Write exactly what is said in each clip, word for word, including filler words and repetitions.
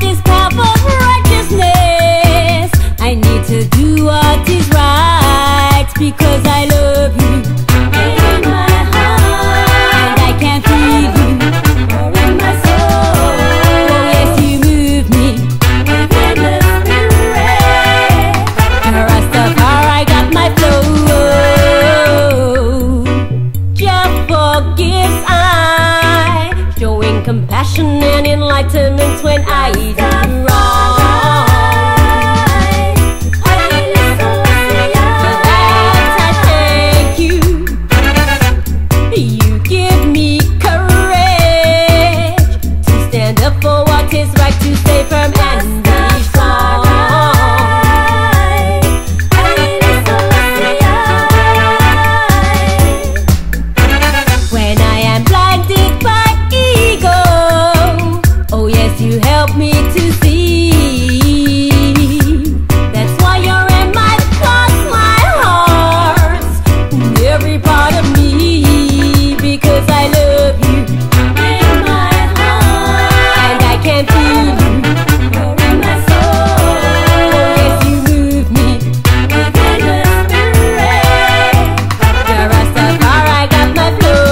this path of righteousness. I need to do what is right because I love you in my heart, and I can feel you more in my soul. Oh yes, you move me within the spirit. Rastafari got my flow. Jah forgives I, showing compassion and enlightenment when I do wrong. You help me to see. That's why you're in my thoughts, my heart, every part of me, because I love you in my heart, and I can feel you more in my soul. Oh yes, you move me within the spirit. The Rastafari got my flow.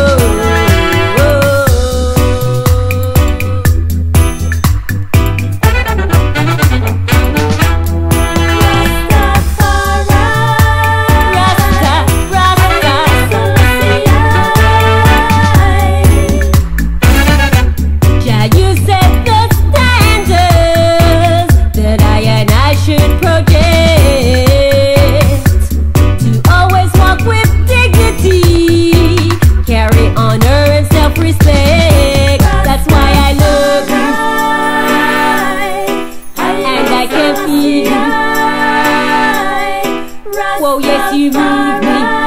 Oh yes, you move me.